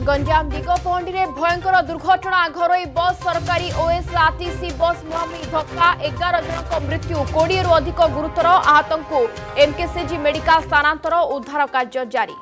गंजाम दिगपहंडी में भयंकर दुर्घटना घरोई बस सरकारी ओएस आरटीसी बस मुहांमुही धक्का 11 जन मृत्यु 20 रु अधिक गुरुतर आहत को एमकेसीजी मेडिकल स्थानांतर उद्धार कार्य जारी।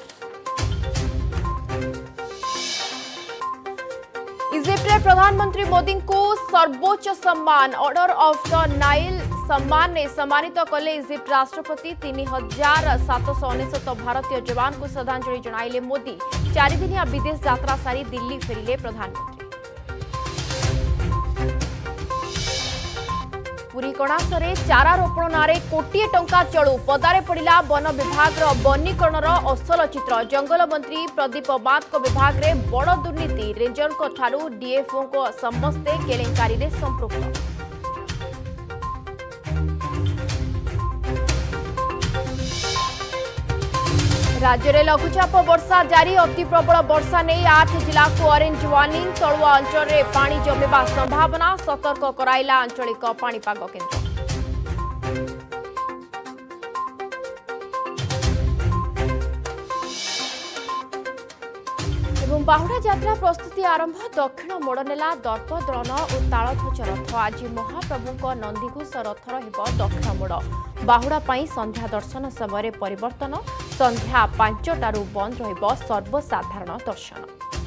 इजिप्ट प्रधानमंत्री मोदी को सर्वोच्च सम्मान ऑर्डर ऑफ द नाइल सम्मान ने सम्मानित कले इजिप्ट राष्ट्रपति 3799 भारतीय जवान को श्रद्धांजलि जणाइले मोदी। 4 दिनिया विदेश यात्रा सारी दिल्ली फेरिले प्रधानमंत्री। पुरी कणासरे चारा रोपण नारे कोटिए टंका चलू पदारे पड़ा वन विभाग वनीकरण असल चित्र। जंगल मंत्री प्रदीप मात विभाग में बड़ दुर्नीति रेंजर ठारू डीएफओ को समस्ते केलेंकारी में संपृक्त। राज्य में लघुचाप वर्षा जारी अति प्रबल वर्षा नहीं 8 जिला को ऑरेंज वार्निंग तलुआ अंचल में पानी जमिबा संभावना सतर्क कराइला आंचलिक पाणीपाग केन्द्र। बाहुड़ा यात्रा प्रस्तुति आरंभ दक्षिण मोड़ नेला दर्प द्रोण और तालध्वज रथ। आज महाप्रभु नंदीघोष रथर हेब दक्षिण मोड़। बाहुड़ा पाई संध्या दर्शन समय परिवर्तन संध्या 5टारू बंद रहिब सर्वसाधारण दर्शन।